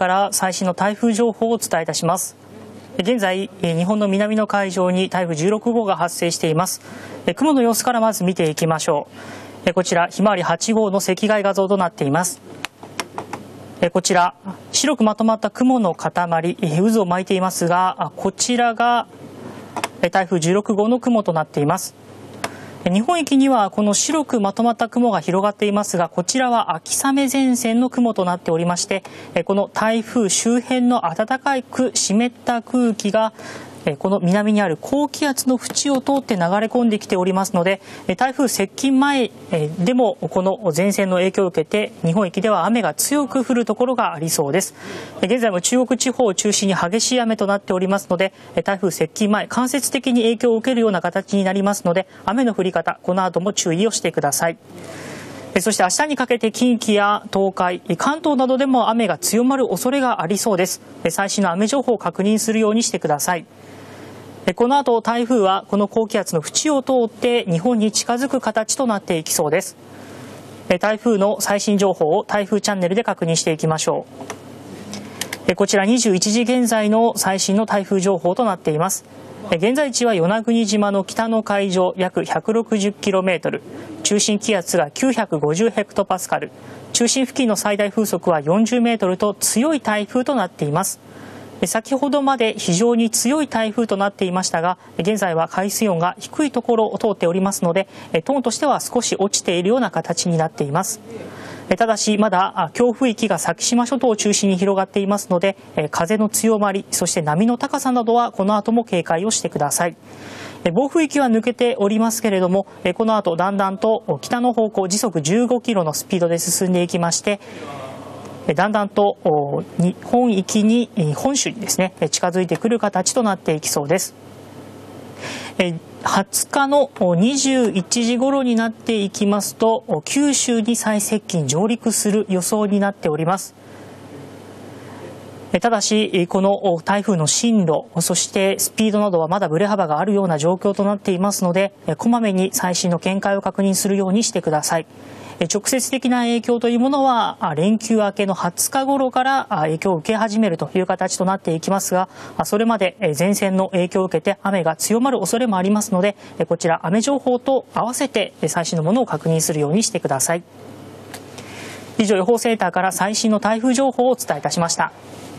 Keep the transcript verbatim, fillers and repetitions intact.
から最新の台風情報をお伝えいたします。現在、日本の南の海上に台風じゅうろくごうが発生しています。雲の様子からまず見ていきましょう。こちらひまわりはちごうの赤外画像となっています。こちら白くまとまった雲の塊、渦を巻いていますが、こちらが台風じゅうろくごうの雲となっています。日本域にはこの白くまとまった雲が広がっていますが、こちらは秋雨前線の雲となっておりまして、この台風周辺の暖かく湿った空気がこの南にある高気圧の縁を通って流れ込んできておりますので、台風接近前でもこの前線の影響を受けて日本域では雨が強く降るところがありそうです。現在も中国地方を中心に激しい雨となっておりますので、台風接近前間接的に影響を受けるような形になりますので、雨の降り方この後も注意をしてください。そして明日にかけて近畿や東海、関東などでも雨が強まる恐れがありそうです。最新の雨情報を確認するようにしてください。この後台風はこの高気圧の縁を通って日本に近づく形となっていきそうです。台風の最新情報を台風チャンネルで確認していきましょう。こちらにじゅういちじ現在の最新の台風情報となっています。現在地は与那国島の北の海上約 ひゃくろくじゅっキロメートル、中心気圧がきゅうひゃくごじゅうヘクトパスカル、中心付近の最大風速はよんじゅうメートルと強い台風となっています。先ほどまで非常に強い台風となっていましたが、現在は海水温が低いところを通っておりますので、トーンとしては少し落ちているような形になっています。ただしまだ強風域が先島諸島を中心に広がっていますので、風の強まり、そして波の高さなどはこの後も警戒をしてください。暴風域は抜けておりますけれども、この後だんだんと北の方向時速じゅうごキロのスピードで進んでいきまして、だんだんと日本域に本州にですね近づいてくる形となっていきそうです。はつかのにじゅういちじ頃になっていきますと、九州に最接近上陸する予想になっております。ただしこの台風の進路、そしてスピードなどはまだブレ幅があるような状況となっていますので、こまめに最新の見解を確認するようにしてください。直接的な影響というものは連休明けのはつか頃から影響を受け始めるという形となっていきますが、それまで前線の影響を受けて雨が強まる恐れもありますので、こちら雨情報と合わせて最新のものを確認するようにしてください。以上、予報センターから最新の台風情報をお伝えいたしました。